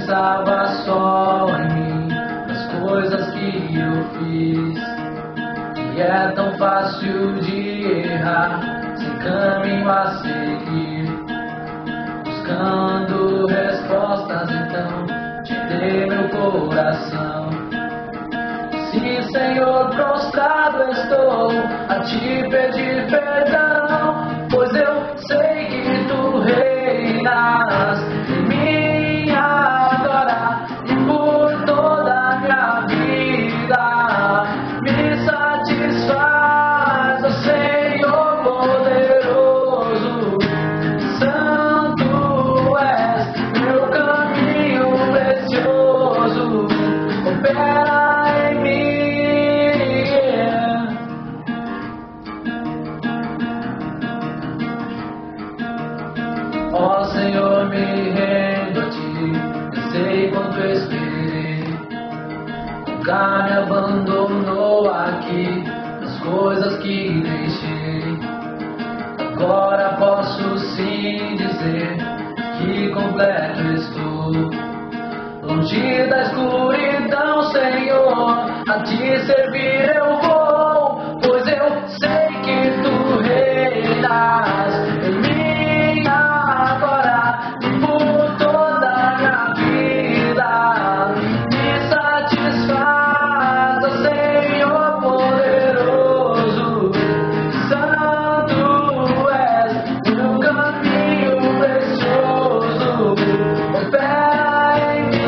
pensava só em mim, nas coisas que eu fiz. E é tão fácil de errar, sem caminho a seguir. Buscando respostas, então te dei meu coração. Se, Senhor, prostrado estou a te pedir perdão, pois eu sei que tu reinas em mim agora e por toda a minha vida. Me satisfaz, ó Senhor poderoso, santo és, meu caminho precioso, opera em mim. Ó Senhor, me rendo a ti, eu sei quanto esperei. Nunca me abandonou aqui, nas coisas que deixei. Agora posso sim dizer que completo estou. Longe da escuridão, Senhor, a te servir eu vou, pois eu sei que tu reinas em mim agora e por toda a minha vida. Me satisfaz, ó Senhor poderoso, santo és, meu caminho precioso, opera em mim.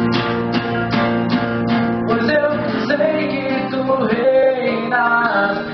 Pois eu sei que tu reinas